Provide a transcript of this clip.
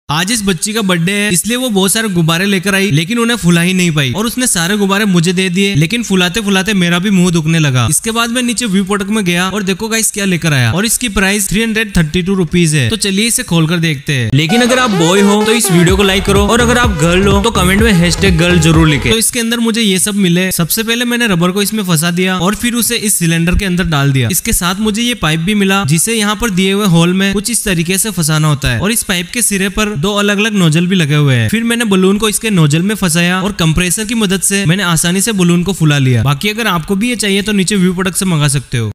आज इस बच्ची का बर्थडे है, इसलिए वो बहुत सारे गुब्बारे लेकर आई, लेकिन उन्हें फुला ही नहीं पाई और उसने सारे गुब्बारे मुझे दे दिए। लेकिन फुलाते फुलाते मेरा भी मुंह दुखने लगा। इसके बाद मैं नीचे व्यू प्रोडक्ट में गया और देखो गाइस क्या लेकर आया, और इसकी प्राइस 332 रुपीज है। तो चलिए इसे खोलकर देखते हैं। लेकिन अगर आप बॉय हो तो इस वीडियो को लाइक करो, और अगर आप गर्ल हो तो कमेंट में #गर्ल जरूर लिखे। तो इसके अंदर मुझे ये सब मिले। सबसे पहले मैंने रबर को इसमें फंसा दिया और फिर उसे इस सिलेंडर के अंदर डाल दिया। इसके साथ मुझे ये पाइप भी मिला, जिसे यहाँ पर दिए हुए होल में कुछ इस तरीके से फंसाना होता है, और इस पाइप के सिरे पर 2 अलग अलग नोजल भी लगे हुए हैं। फिर मैंने बलून को इसके नोजल में फंसाया और कंप्रेसर की मदद से मैंने आसानी से बलून को फुला लिया। बाकी अगर आपको भी ये चाहिए तो नीचे व्यू प्रोडक्ट से मंगा सकते हो।